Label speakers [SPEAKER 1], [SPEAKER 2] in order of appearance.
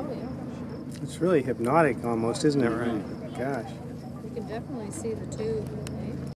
[SPEAKER 1] Oh, yeah.
[SPEAKER 2] It's really hypnotic almost, isn't it, right? Gosh.
[SPEAKER 1] You can definitely see the tube.